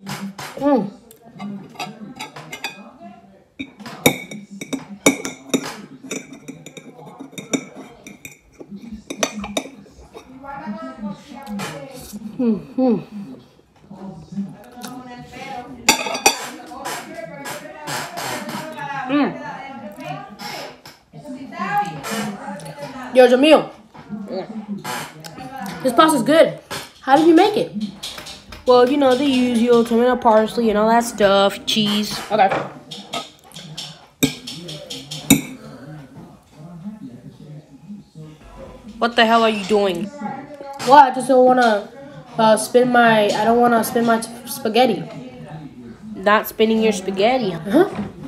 Mm. Mm-hmm. Mm. Yo, Jamil, this pasta's good. How did you make it? Well, you know, the usual tomato, parsley, and all that stuff, cheese. Okay. What the hell are you doing? Well, I just don't want to I don't want to spin my spaghetti. Not spinning your spaghetti. Huh?